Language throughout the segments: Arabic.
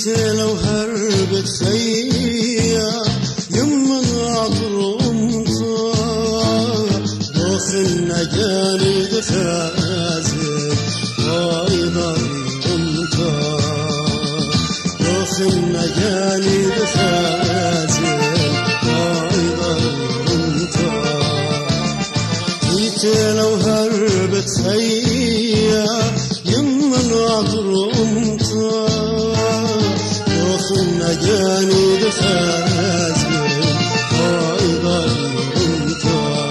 لو هربت خيا يما العطر امطى دخلنا جاني دخازن ويضري امطى دخلنا جاني دخازن ويضري امطى لو هربت خيا يما العطر امطى دخلنا جاني دخازن ويضري امطى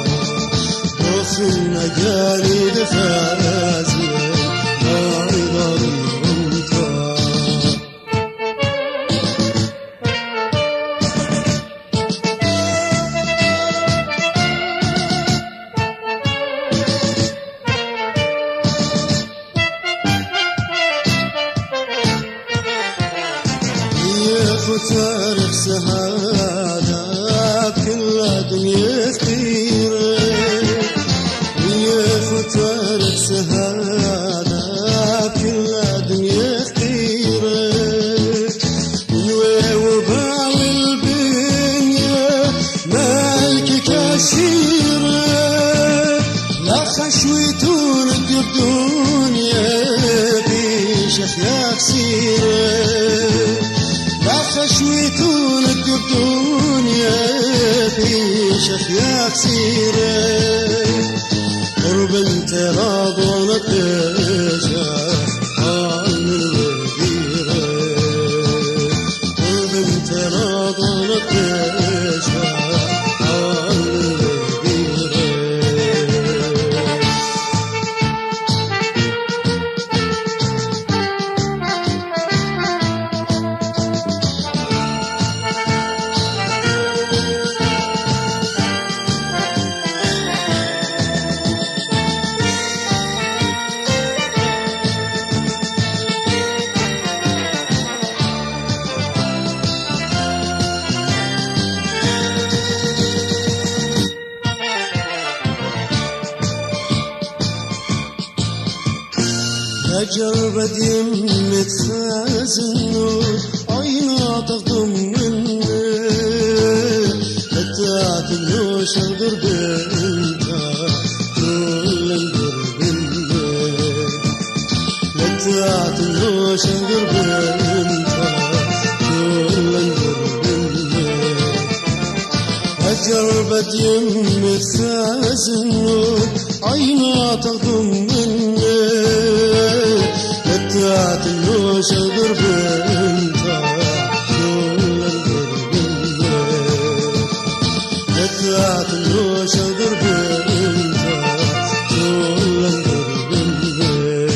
دخلنا جاني دخازن ويضري امطى تاريخ سهادة بكل دنيا كثيرة تاريخ سهادة بكل دنيا كثيرة وباوي البنية مالك كثيرة لا خشويتون الدنيا بيشخ يا كثيرة خشويتون الدنيا في شخيا كثيرة قرب انت راضونك تشاف عن الورديرة قرب انت راضونك تشاف عن الورديرة أجرب يمة خازن عينا تخدم مني حتى تبلوش القرب انت كل القرب مني حتى تبلوش القرب انت كل القرب مني أجرب يمة خازن عينا تخدم مني تلوش القرب انت كل القرب مني تلوش القرب انت كل القرب مني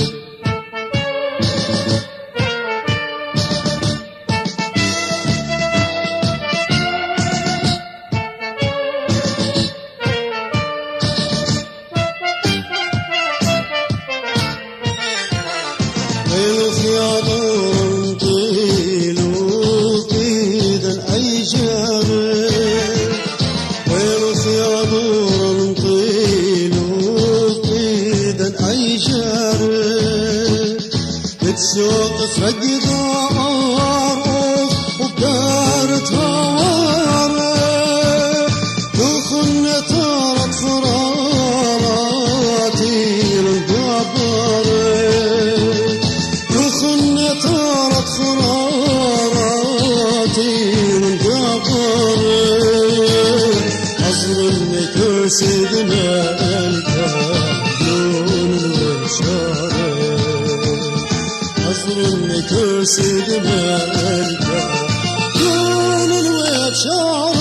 يا دور طيلو كيدا أي جاري ويروح يا دور طيلو كيدا أي جاري بتسوق فرق دارك وبدار تواري دخلنا طارت فراراتي للقباري طارت فراراتي من قبري أصر النكوس دمالك لون الوشارة أصر النكوس دمالك لون الوشارة